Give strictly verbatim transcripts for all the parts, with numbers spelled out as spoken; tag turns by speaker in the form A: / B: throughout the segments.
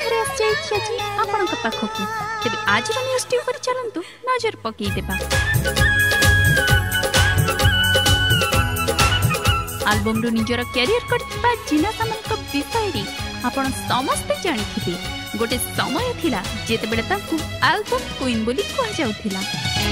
A: थरे आसी जाइछि आपनक पाखकु तेबे आज न्यूज टी ऊपर चलंतु नजर पकई देबा। एल्बम रो निजर कैरियर करथिबा जिना सामंत विषय रे आपण समस्त जानिथिबे। गोटे समय थिला जेतेबेले ताकू एल्बम क्वीन बोली कहा जाउथिला।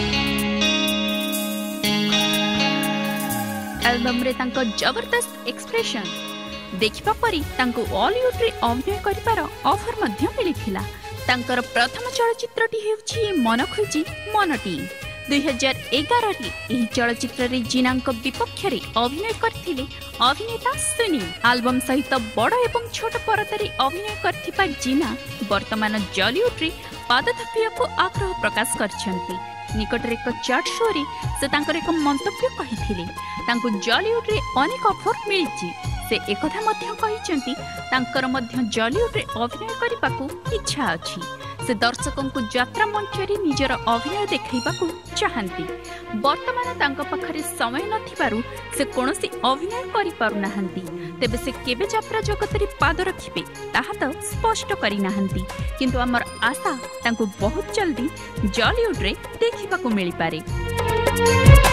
A: एल्बम रे तांको जबरदस्त एक्सप्रेशन देखिबा परी तांको बॉलीवुड रे अभिनय करिपार ऑफर मध्य मिलिथिला। तांकर प्रथम चलचित्रटी हेउछि मन खोजी मनटी। दुई हजार एगार रे चलचित्र रे जिनांक विपक्ष रे अभिनय करथिले अभिनेता सुनी। एल्बम सहित बड़ एवं छोट परदारे अभिनय करथिबा जिना वर्तमान जॉलीवुड रे पाद थपियाको आग्रह प्रकाश करछन्ती। निकट रे एक चाट शो रे से तांकर एक मंतव्य कहिथिले तांको जॉलीवुड रे अनेक ऑफर मिलिछि। से एकथा मध्य कहिसंती तांकर मध्य जॉलीवुड रे अभिनय करिबाकू इच्छा अछि। से दर्शकों को यात्रा मंच रे निजर अभिनय देखैबाकू चाहंती। वर्तमान तांको पाखरे समय नथिबारु से कोनोसी अभिनय करि पारु नाहंती। तेबे से केबे यात्रा जगत रे पाद रखिबे ताहा तो स्पष्ट करि नाहंती। किंतु हमर आशा तांको बहुत जल्दी जॉलीवुड रे देखिबाकू मिलि पारे।